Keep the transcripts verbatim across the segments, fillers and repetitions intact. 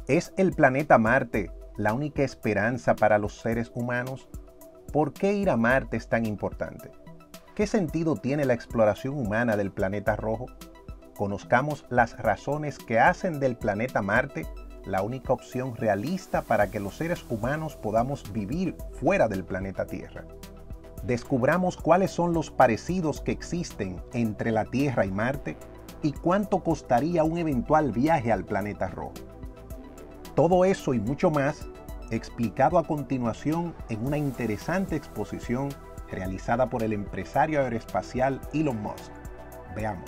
¿Es el planeta Marte la única esperanza para los seres humanos? ¿Por qué ir a Marte es tan importante? ¿Qué sentido tiene la exploración humana del planeta rojo? Conozcamos las razones que hacen del planeta Marte la única opción realista para que los seres humanos podamos vivir fuera del planeta Tierra. Descubramos cuáles son los parecidos que existen entre la Tierra y Marte y cuánto costaría un eventual viaje al planeta rojo. Todo eso y mucho más explicado a continuación en una interesante exposición realizada por el empresario aeroespacial Elon Musk. Veamos.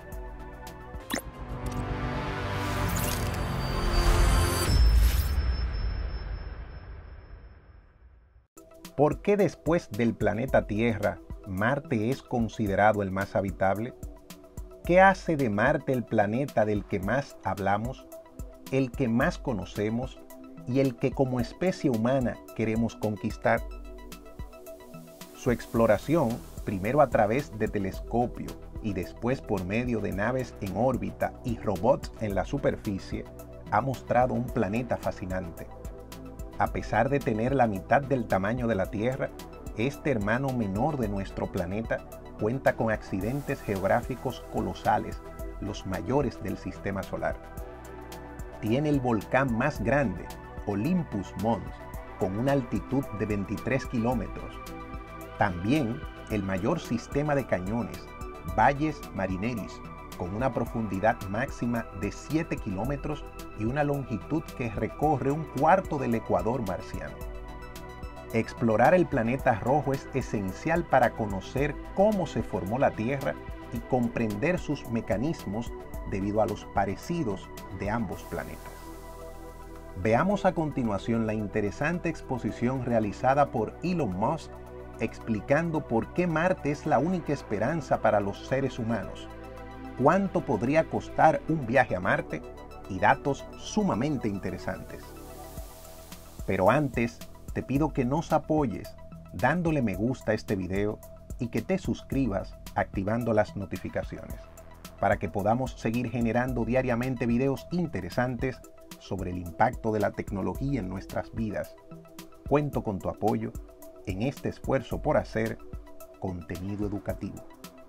¿Por qué después del planeta Tierra, Marte es considerado el más habitable? ¿Qué hace de Marte el planeta del que más hablamos, el que más conocemos y el que como especie humana queremos conquistar? Su exploración, primero a través de telescopio y después por medio de naves en órbita y robots en la superficie, ha mostrado un planeta fascinante. A pesar de tener la mitad del tamaño de la Tierra, este hermano menor de nuestro planeta cuenta con accidentes geográficos colosales, los mayores del sistema solar. Tiene el volcán más grande, Olympus Mons, con una altitud de veintitrés kilómetros. También el mayor sistema de cañones, Valles Marineris, con una profundidad máxima de siete kilómetros y una longitud que recorre un cuarto del ecuador marciano. Explorar el planeta rojo es esencial para conocer cómo se formó la Tierra y comprender sus mecanismos debido a los parecidos de ambos planetas. Veamos a continuación la interesante exposición realizada por Elon Musk explicando por qué Marte es la única esperanza para los seres humanos, cuánto podría costar un viaje a Marte y datos sumamente interesantes. Pero antes, te pido que nos apoyes dándole me gusta a este video y que te suscribas activando las notificaciones para que podamos seguir generando diariamente videos interesantes sobre el impacto de la tecnología en nuestras vidas. Cuento con tu apoyo en este esfuerzo por hacer contenido educativo.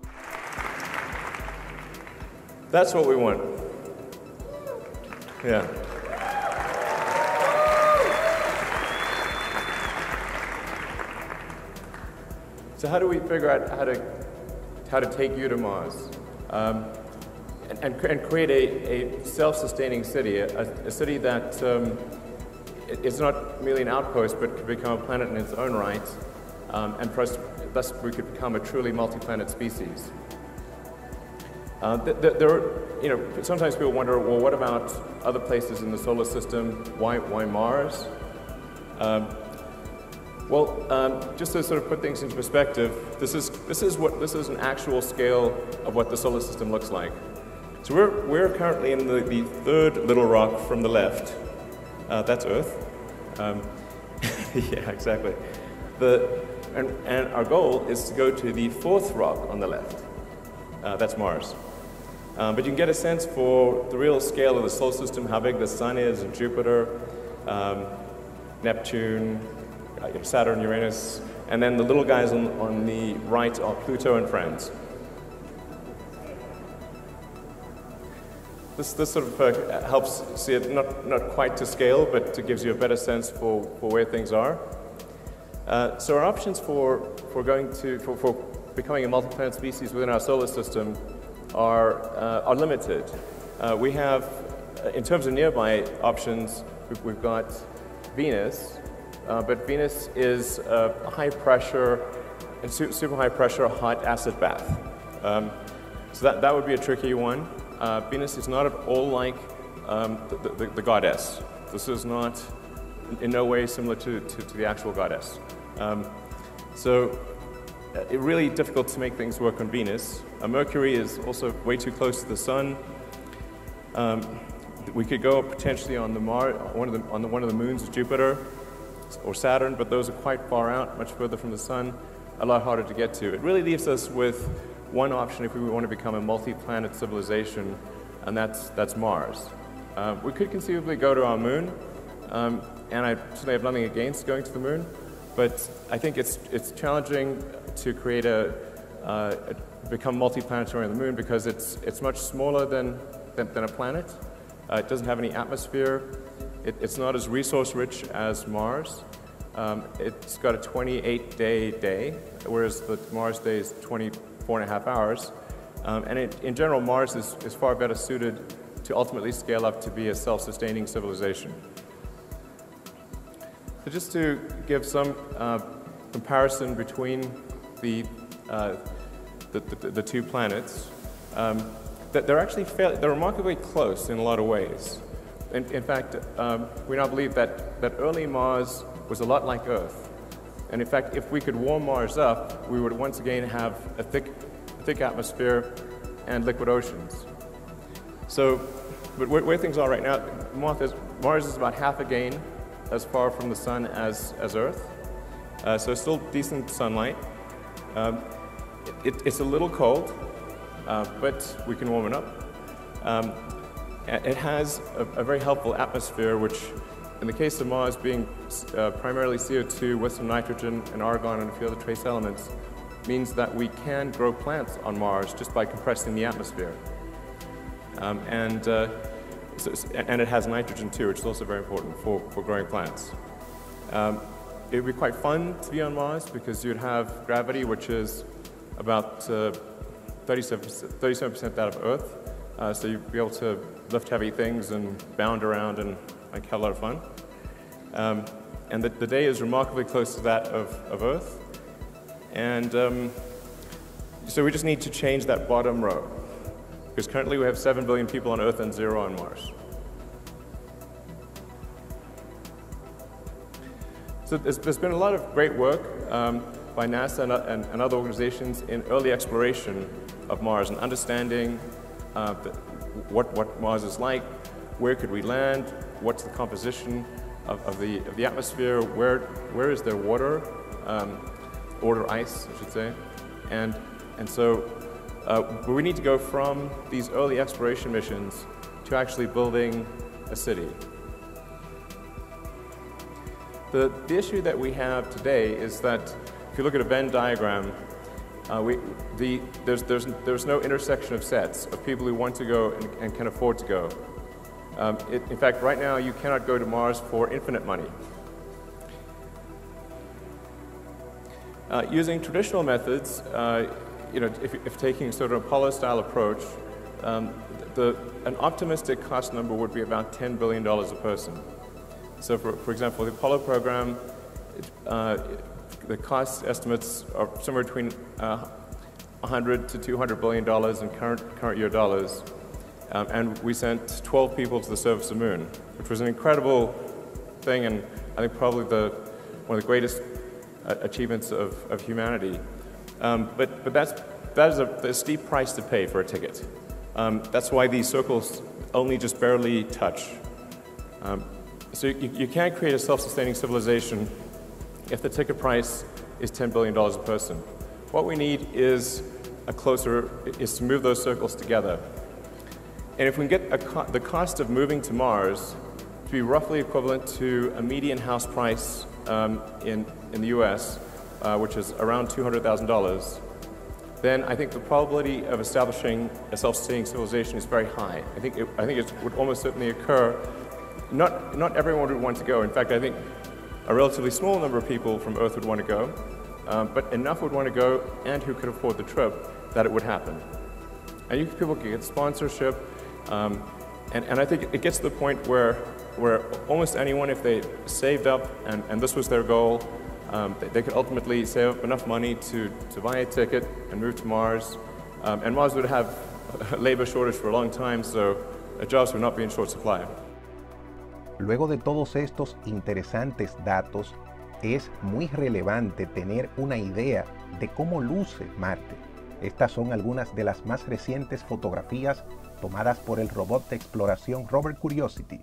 That's what we want. Yeah. So how do we figure out how to how to take you to Mars um, and, and, and create a, a self-sustaining city, a, a city that um, is not merely an outpost, but could become a planet in its own right, um, and for us, thus we could become a truly multi-planet species. Uh, there, there, you know, sometimes people wonder, well, what about other places in the solar system? Why, why Mars? Um, well, um, just to sort of put things into perspective, this is this is what this is an actual scale of what the solar system looks like. So we're we're currently in the, the third little rock from the left. Uh, that's Earth. Um, yeah, exactly. The and, and our goal is to go to the fourth rock on the left. Uh, that's Mars. Um, but you can get a sense for the real scale of the solar system, how big the Sun is, and Jupiter, um, Neptune, uh, Saturn, Uranus, and then the little guys on, on the right are Pluto and friends. This, this sort of uh, helps see it not, not quite to scale, but it gives you a better sense for, for where things are. Uh, so our options for, for going to, for, for becoming a multi-planet species within our solar system are, uh, are limited. Uh, we have, uh, in terms of nearby options, we've, we've got Venus, uh, but Venus is a high pressure, a su super high pressure hot acid bath. Um, so that, that would be a tricky one. Uh, Venus is not at all like um, the, the, the goddess. This is not in no way similar to, to, to the actual goddess. Um, so uh, it's really difficult to make things work on Venus. Uh, Mercury is also way too close to the Sun. Um, we could go potentially on the Mar one of the, on the, one of the moons of Jupiter or Saturn, but those are quite far out, much further from the Sun, a lot harder to get to. It really leaves us with one option if we want to become a multi-planet civilization, and that's, that's Mars. Uh, we could conceivably go to our moon, um, and I certainly have nothing against going to the moon, but I think it's, it's challenging to create a, uh, a become multi-planetary on the moon because it's, it's much smaller than, than, than a planet. Uh, it doesn't have any atmosphere. It, it's not as resource-rich as Mars. Um, it's got a twenty-eight day day, whereas the Mars day is twenty-four and a half hours. Um, and it, in general, Mars is, is far better suited to ultimately scale up to be a self-sustaining civilization. So just to give some uh, comparison between the, uh, the, the, the two planets, um, that they're actually fairly, they're remarkably close in a lot of ways. In, in fact, um, we now believe that, that early Mars was a lot like Earth. And in fact, if we could warm Mars up, we would once again have a thick, thick atmosphere and liquid oceans. So, but where, where things are right now, Mars is, Mars is about half again as far from the sun as, as Earth. Uh, so still decent sunlight. Um, it, it's a little cold, uh, but we can warm it up. Um, it has a, a very helpful atmosphere, which in the case of Mars being uh, primarily C O two with some nitrogen and argon and a few other trace elements, means that we can grow plants on Mars just by compressing the atmosphere. Um, and, uh, so, and it has nitrogen too, which is also very important for, for growing plants. Um, it would be quite fun to be on Mars because you'd have gravity, which is about uh, thirty-seven percent that of Earth. Uh, so you'd be able to lift heavy things and bound around and like, have a lot of fun. Um, and the, the day is remarkably close to that of, of Earth. And um, so we just need to change that bottom row. Because currently we have seven billion people on Earth and zero on Mars. So there's, there's been a lot of great work um, by NASA and, and, and other organizations in early exploration of Mars and understanding uh, the, what, what Mars is like, where could we land, what's the composition of, of, the, of the atmosphere, where, where is there water, um, or ice, I should say. And, and so uh, we need to go from these early exploration missions to actually building a city. The, the issue that we have today is that if you look at a Venn diagram, uh, we, the, there's, there's, there's no intersection of sets of people who want to go and, and can afford to go. Um, it, in fact, right now you cannot go to Mars for infinite money. Uh, using traditional methods, uh, you know, if, if taking sort of an Apollo-style approach, um, the, an optimistic cost number would be about ten billion dollars a person. So, for, for example, the Apollo program, it, uh, the cost estimates are somewhere between uh, one hundred to two hundred billion dollars in current current year dollars, um, and we sent twelve people to the surface of the moon, which was an incredible thing, and I think probably the one of the greatest uh, achievements of, of humanity. Um, but but that's that is a, a steep price to pay for a ticket. Um, that's why these circles only just barely touch. Um, So you, you can't create a self-sustaining civilization if the ticket price is ten billion dollars a person. What we need is a closer, is to move those circles together. And if we can get a co the cost of moving to Mars to be roughly equivalent to a median house price um, in, in the U S, uh, which is around two hundred thousand dollars, then I think the probability of establishing a self-sustaining civilization is very high. I think it, I think it would almost certainly occur. Not, not everyone would want to go. In fact, I think a relatively small number of people from Earth would want to go, um, but enough would want to go and who could afford the trip that it would happen. And you, people can get sponsorship, um, and, and I think it gets to the point where, where almost anyone, if they saved up and, and this was their goal, um, they, they could ultimately save up enough money to, to buy a ticket and move to Mars. Um, and Mars would have a labor shortage for a long time, so jobs would not be in short supply. Luego de todos estos interesantes datos, es muy relevante tener una idea de cómo luce Marte. Estas son algunas de las más recientes fotografías tomadas por el robot de exploración Rover Curiosity.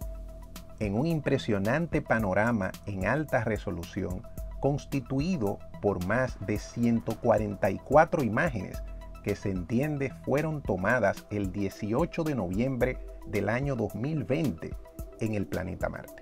En un impresionante panorama en alta resolución, constituido por más de ciento cuarenta y cuatro imágenes que se entiende fueron tomadas el dieciocho de noviembre del año dos mil veinte en el planeta Marte.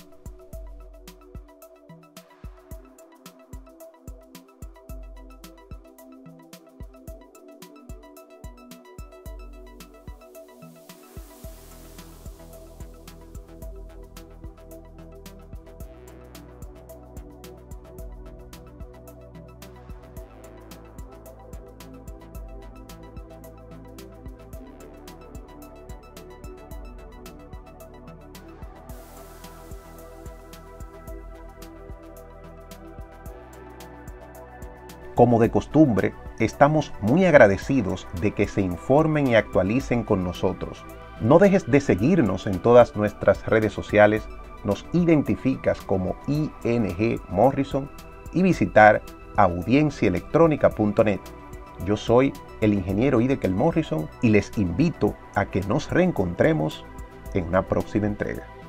Como de costumbre, estamos muy agradecidos de que se informen y actualicen con nosotros. No dejes de seguirnos en todas nuestras redes sociales, nos identificas como I N G Morrison y visitar audiencia electrónica punto net. Yo soy el ingeniero Idekel Morrison y les invito a que nos reencontremos en una próxima entrega.